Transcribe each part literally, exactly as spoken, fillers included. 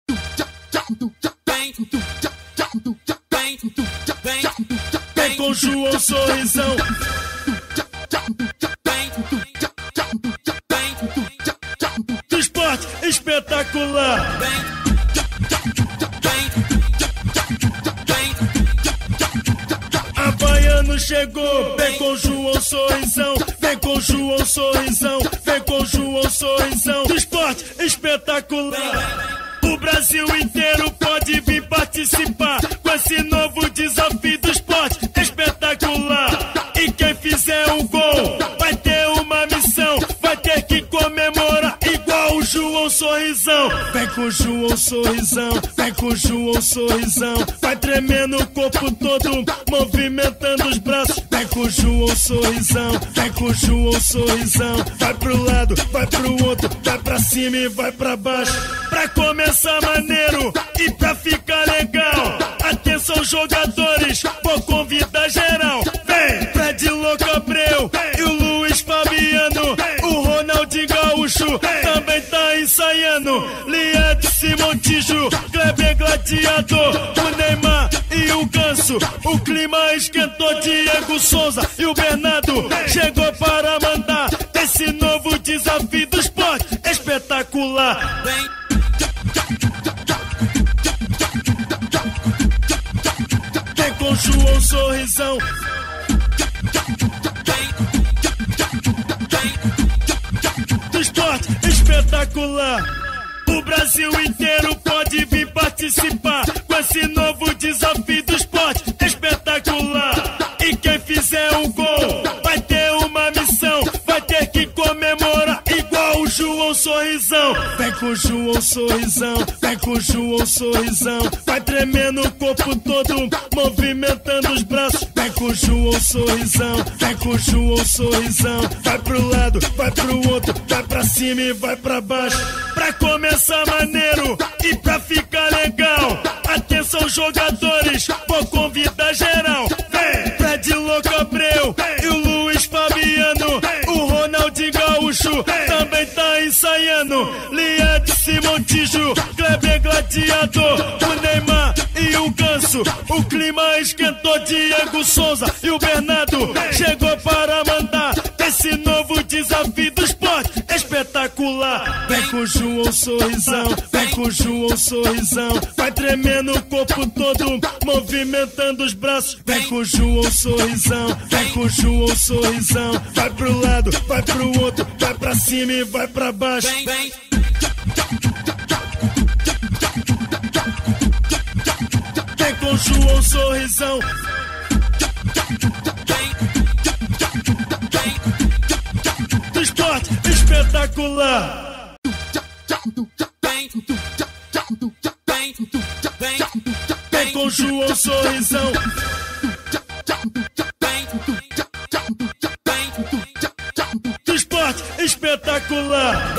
Vem com João Sorrisão. Do esporte espetacular. Havaiano chegou, vem com João Sorrisão. Vem com João Sorrisão. Vem com João Sorrisão. Do esporte espetacular. O Brasil inteiro pode vir participar com esse novo desafio do esporte espetacular. E quem fizer um gol vai ter uma missão, vai ter que comemorar igual o João Sorrisão. Vem com o João Sorrisão, vem com o João Sorrisão. Vai tremendo o corpo todo, movimentando os braços. Vem com o João Sorrisão, vem com o João Sorrisão. Vai pro lado, vai pro outro, vai pra cima e vai pra baixo. Pra começar maneiro e pra ficar legal. Atenção jogadores, vou convidar geral. Vem, Fred Louco Abreu e o Luiz Fabiano. O Ronaldinho Gaúcho também tá ensaiando. Liedson Montijo, Kleber Gladiador, o Neymar e o Ganso. O clima esquentou, Diego Souza e o Bernardo chegou para mandar esse novo desafio do esporte espetacular. Vem com João Sorrisão. Do esporte espetacular. O Brasil inteiro pode vir participar com esse novo desafio do esporte espetacular. E quem fizer um gol vai ter uma missão, vai ter que comemorar igual o João Sorrisão. Vem com o João Sorrisão, vem com o João Sorrisão. Vai tremendo o corpo todo, movimentando os braços. Vem com o João Sorrisão, vem com o João Sorrisão. Vai pro lado, vai pro outro, vai pra cima e vai pra baixo. Pra começar maneiro e pra ficar legal. Atenção jogadores, vou convidar geral. Vem, Fred Louco Abreu e o Luiz Fabiano. O Ronaldinho Gaúcho também tá ensaiando. Liedson Montijo, Kleber Gladiador, o Neymar e o Ganso. O clima esquentou, Diego Souza e o Bernardo chegou para mandar esse novo desafio do esporte espetacular. Vem com o João Sorrisão, vem com o João Sorrisão. Vai tremendo o corpo todo, movimentando os braços. Vem com o João Sorrisão, vem com o João Sorrisão. Vai pro lado, vai pro outro, vai pra cima e vai pra baixo. Vem com o João Sorrisão. Do esporte espetacular. Vem com o João Sorrisão. Do esporte espetacular.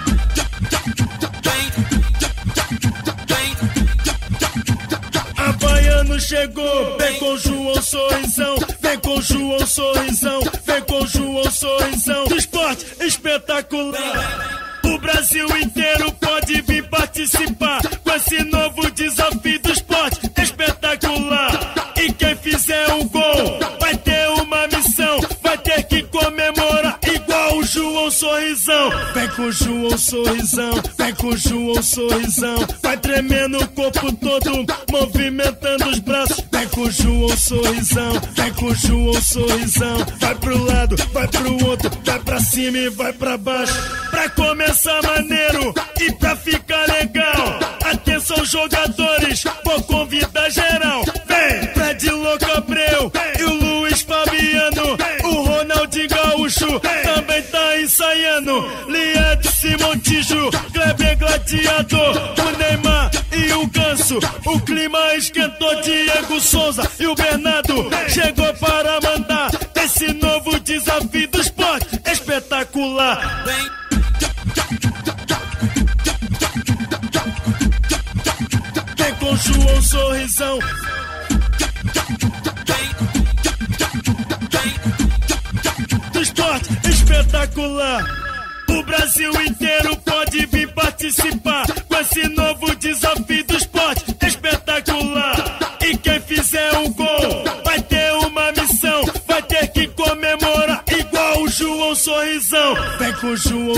Havaiano chegou, vem com João Sorrisão. Vem com João Sorrisão, vem com João Sorrisão. Do esporte espetacular. O Brasil inteiro pode vir participar com esse novo desafio do esporte espetacular. E quem fizer um gol vai ter uma missão, vai ter que comemorar igual o João Sorrisão. Vem com o João Sorrisão, vem com o João Sorrisão. Vai tremendo o corpo todo, movimentando os braços. Vem com o João Sorrisão, vem com o João Sorrisão. Vai pro lado, vai pro outro, vai pra cima e vai pra baixo. Pra começar maneiro e pra ficar legal. Atenção jogadores, vou convidar geral. Vem, Fred Louco Abreu e o Luiz Fabiano. O Ronaldinho Gaúcho também tá ensaiando. Liedson Montijo, Kleber Gladiador, o Neymar e o Ganso. O clima esquentou, Diego Souza e o Bernardo chegou para mandar esse novo desafio do esporte espetacular. Vem com João Sorrisão. Do esporte espetacular. O Brasil inteiro pode vir participar com esse novo desafio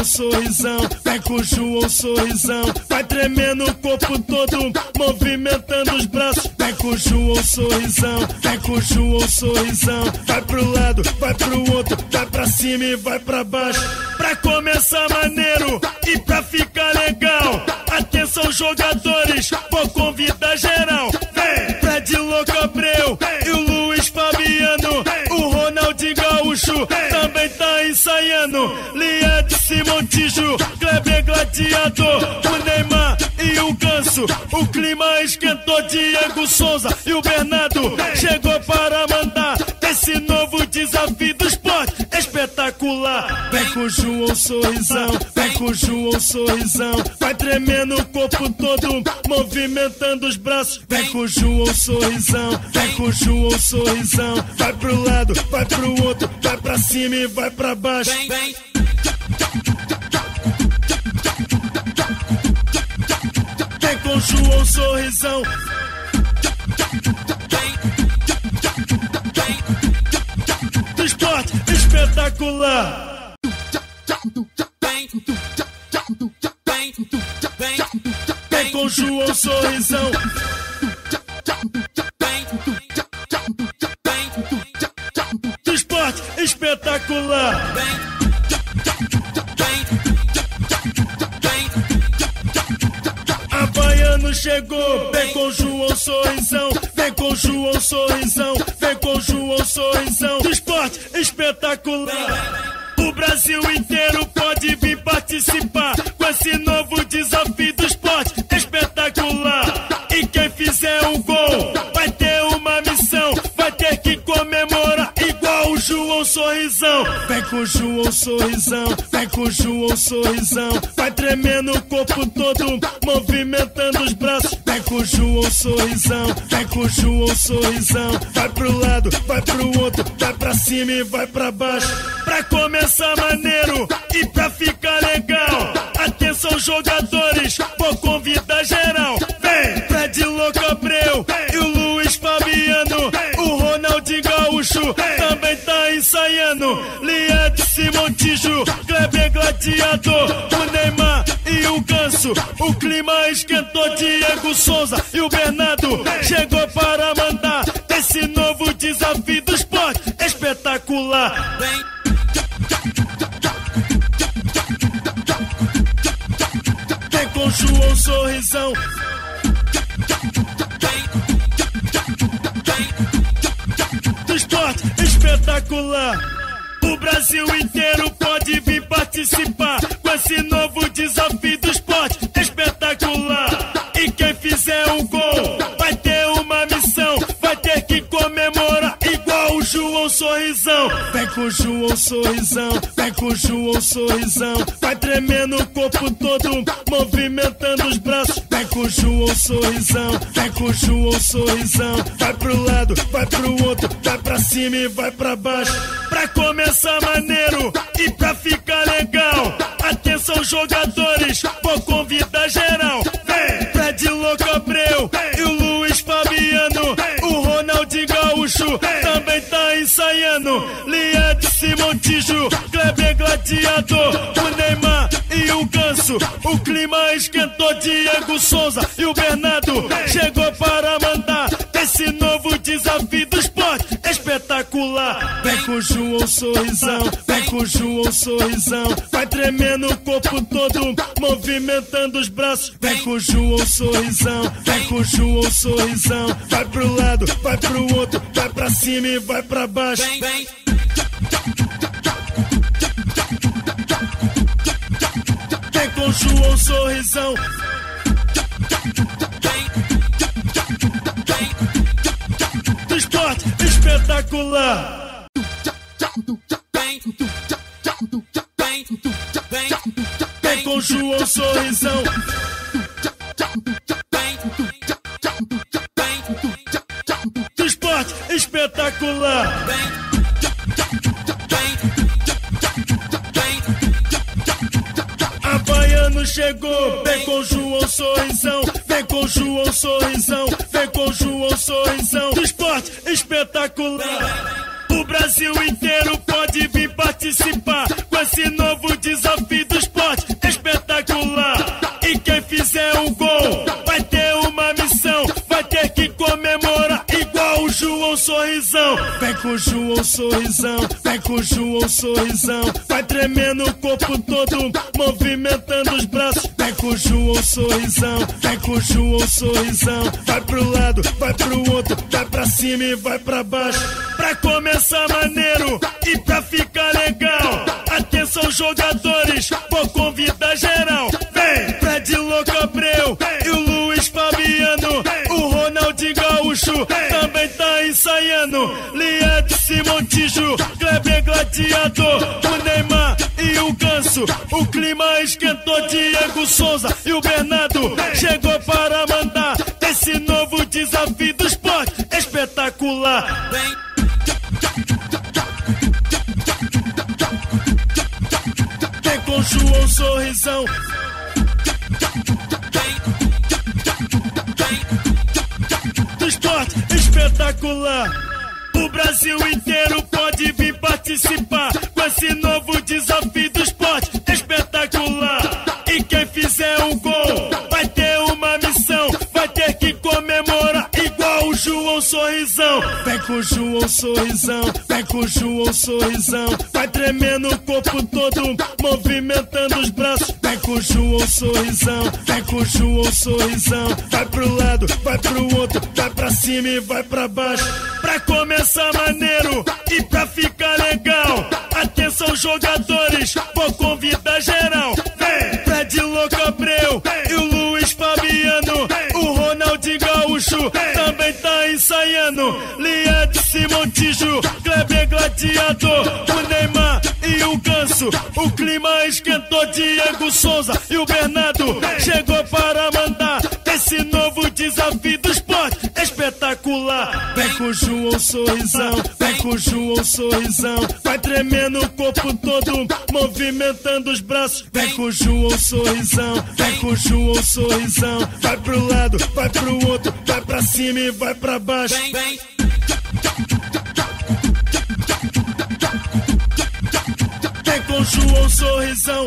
João Sorrisão, vem com o João Sorrisão. Vai tremendo o corpo todo, movimentando os braços. Vem com o João Sorrisão, vem com o João Sorrisão. Vai pro lado, vai pro outro, vai pra cima e vai pra baixo. Pra começar maneiro e pra ficar legal. Atenção jogadores, vou convidar geral. Vem, Fred Louco Abreu e o Luiz Fabiano. O Ronaldinho Gaúcho também tá ensaiando. Liedice Montijo, Kleber Gladiador, o Neymar e o Ganso. O clima esquentou, Diego Souza e o Bernardo chegou para mandar esse novo desafio do esporte espetacular. Vem com o João Sorrisão, vem com o João Sorrisão. Vai tremendo o corpo todo, movimentando os braços. Vem com o João Sorrisão, vem com o João Sorrisão. Vai pro lado, vai pro outro, vai pra cima e vai pra baixo. Vem com o João Sorrisão. Do esporte espetacular. Vem com o João Sorrisão. Do esporte espetacular. Havaiano chegou, vem com o João Sorrisão. Vem com o João Sorrisão, vem com o João Sorrisão. Do esporte espetacular. O Brasil inteiro pode vir participar com esse novo desafio do esporte espetacular. E quem fizer um gol vai ter uma missão, vai ter que comemorar igual o João Sorrisão. Vem com o João Sorrisão, vem com o João Sorrisão. Vai tremendo o corpo todo, movimentando os braços. Vem com o João Sorrisão, vem com o João Sorrisão. Vai pro lado, vai pro outro, vai pra cima e vai pra baixo. Pra começar maneiro e pra ficar legal. Atenção jogadores, vou convidar geral. Vem, Fred Louco Abreu e o Luiz Fabiano. O Ronaldinho Gaúcho também tá ensaiando. Liedice Montijo, Kleber Gladiador, o Neymar e o Ganso. O clima esquentou, Diego Souza e o Bernardo chegou para mandar esse novo desafio do esporte espetacular. Vem com o João Sorrisão. Do esporte espetacular. O Brasil inteiro pode vir participar com esse novo desafio do esporte espetacular. E quem fizer um gol vai ter uma missão, vai ter que comemorar igual o João Sorrisão. Vem com o João Sorrisão, vem com o João Sorrisão. Vai tremendo o corpo todo, movimentando os braços. Vem com o João Sorrisão, vem com o João Sorrisão. Vai pro lado, vai pro outro, vai pra cima e vai pra baixo. Pra começar maneiro e pra ficar legal. Atenção jogadores, vou convidar geral. Vem, Fred Louco Abreu e o Luiz Fabiano. O Ronaldinho Gaúcho também tá ensaiando. Liedice Montijo, Kleber Gladiador, o Neymar e o Ganso. O clima esquentou, Diego Souza e o Bernardo chegou para mandar esse novo desafio do esporte espetacular. Vem com o João Sorrisão, vem com o João Sorrisão. Vai tremendo o corpo todo, movimentando os braços. Vem com o João Sorrisão, vem com o João Sorrisão. Vai pro lado, vai pro outro, vai pra cima e vai pra baixo. Vem com o João Sorrisão. Do esporte espetacular. Vem com o João Sorrisão. Do esporte espetacular. Havaiano chegou, vem com o João Sorrisão. Vem com o João Sorrisão, vem com o João Sorrisão. Do esporte espetacular. O Brasil inteiro pode vir participar com esse novo desafio do esporte Sorrisão. Vem com o João Sorrisão, vem com o João Sorrisão. Vai tremendo o corpo todo, movimentando os braços. Vem com o João Sorrisão, vem com o João Sorrisão. Vai pro lado, vai pro outro, vai pra cima e vai pra baixo. Pra começar maneiro e pra ficar legal. Atenção jogadores, vou convidar geral. Vem, Fred Louco Abreu e o Luiz Fabiano. O Ronaldinho Gaúcho também tá ensaiando. Liedson Montijo, Kleber Gladiador, o Neymar e o Ganso. O clima esquentou, Diego Souza e o Bernardo chegou para mandar esse novo desafio do esporte espetacular. Vem com João Sorrisão. Do esporte espetacular. O Brasil inteiro pode vir participar com esse novo desafio do esporte espetacular. E quem fizer um gol vai ter uma missão, vai ter que comemorar igual o João Sorrisão. Vem com o João Sorrisão, vem com o João Sorrisão. Vai tremendo o corpo todo, movimentando os braços. Vem com o João Sorrisão, vem com o João Sorrisão. Vai pro lado, vai pro outro, vai pra cima e vai pra baixo. Pra começar maneiro e pra ficar legal. Atenção jogadores, vou convidar geral. Vem, Fred Louco Abreu e o Luiz Fabiano. O Ronaldinho Gaúcho também tá ensaiando. Liedson Montijo, Kleber Gladiador, o Neymar e o Ganso. O clima esquentou, Diego Souza e o Bernardo chegou para mandar esse novo desafio do esporte espetacular. Vem com o João Sorrisão, vem com o João Sorrisão. Vai tremendo o corpo todo, movimentando os braços. Vem com o João Sorrisão, vem com o João Sorrisão. Vai pro lado, vai pro outro, vai pra cima e vai pra baixo. Vem com o João Sorrisão.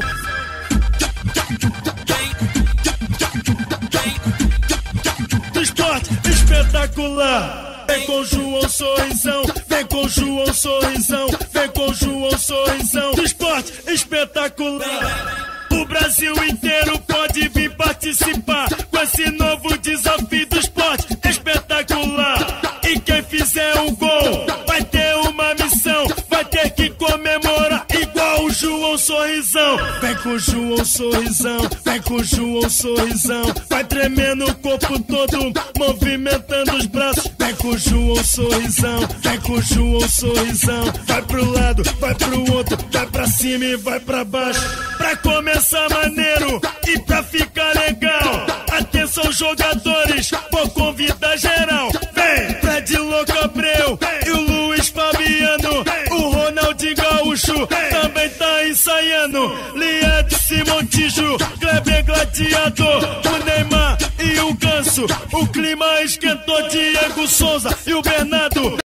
Do esporte espetacular. Vem com o João Sorrisão, vem com o João Sorrisão, vem com o João Sorrisão. Do esporte espetacular. O Brasil inteiro pode vir participar com esse novo desafio do esporte espetacular. E quem fizer um gol vai ter uma missão, vai ter que comemorar igual o João Sorrisão. Vem com o João Sorrisão, vem com o João Sorrisão. Vai tremendo o corpo todo, movimentando os braços. Vem com o João Sorrisão, vem com o João Sorrisão. Vai pro lado, vai pro outro, vai pra cima e vai pra baixo. Pra começar maneiro e pra ficar legal. Atenção jogadores, vou convidar geral. Vem, Fred Louco Abreu e o Luiz Fabiano. O Ronaldinho Gaúcho também tá ensaiando. Liedson Montijo, Kleber Gladiador, o Neymar e o Ganso. O clima esquentou, Diego Souza e o Bernardo